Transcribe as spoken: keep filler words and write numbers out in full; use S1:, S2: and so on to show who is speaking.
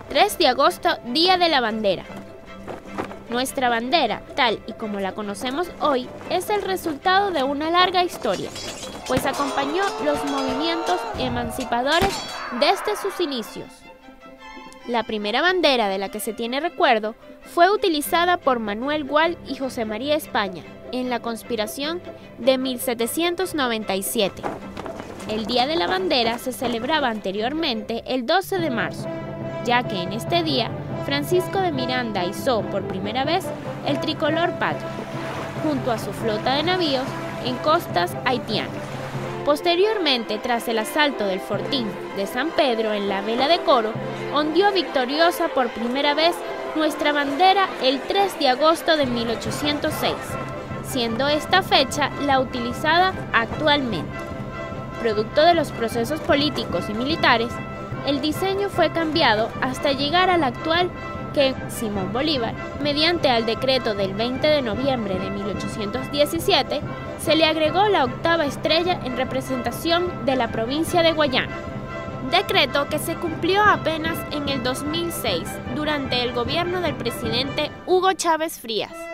S1: tres de agosto, Día de la Bandera. Nuestra bandera, tal y como la conocemos hoy, es el resultado de una larga historia, pues acompañó los movimientos emancipadores desde sus inicios. La primera bandera de la que se tiene recuerdo fue utilizada por Manuel Gual y José María España en la conspiración de mil setecientos noventa y siete. El Día de la Bandera se celebraba anteriormente el doce de marzo, ya que en este día Francisco de Miranda izó por primera vez el tricolor patrio, junto a su flota de navíos en costas haitianas. Posteriormente, tras el asalto del fortín de San Pedro en la vela de Coro, ondeó victoriosa por primera vez nuestra bandera el tres de agosto de mil ochocientos seis, siendo esta fecha la utilizada actualmente. Producto de los procesos políticos y militares, el diseño fue cambiado hasta llegar al actual que Simón Bolívar, mediante el decreto del veinte de noviembre de mil ochocientos diecisiete, se le agregó la octava estrella en representación de la provincia de Guayana. Decreto que se cumplió apenas en el dos mil seis, durante el gobierno del presidente Hugo Chávez Frías.